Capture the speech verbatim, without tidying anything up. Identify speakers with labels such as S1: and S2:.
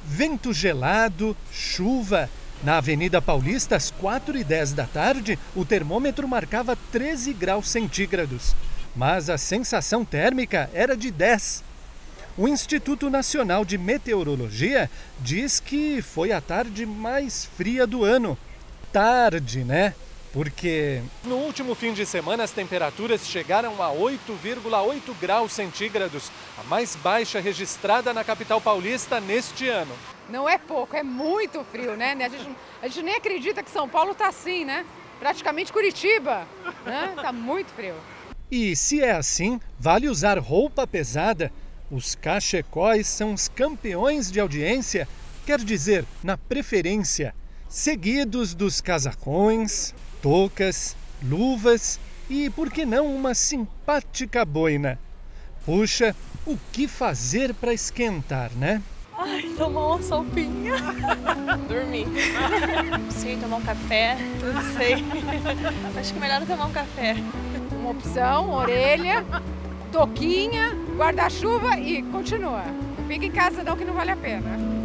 S1: Vento gelado, chuva. Na Avenida Paulista, às quatro e dez da tarde, o termômetro marcava treze graus centígrados. Mas a sensação térmica era de dez. O Instituto Nacional de Meteorologia diz que foi a tarde mais fria do ano. Tarde, né? Porque no último fim de semana as temperaturas chegaram a oito vírgula oito graus centígrados, a mais baixa registrada na capital paulista neste ano.
S2: Não é pouco, é muito frio, né? A gente, a gente nem acredita que São Paulo está assim, né? Praticamente Curitiba, né? Tá muito frio.
S1: E se é assim, vale usar roupa pesada. Os cachecóis são os campeões de audiência, quer dizer, na preferência, seguidos dos casacões, toucas, luvas e, por que não, uma simpática boina. Puxa, o que fazer para esquentar, né?
S3: Ai, tomar uma sopinha. Dormir. Não sei, tomar um café, não sei. Acho que melhor é tomar um café.
S2: Uma opção, orelha, touquinha, guarda-chuva e continua. Não fica em casa não que não vale a pena.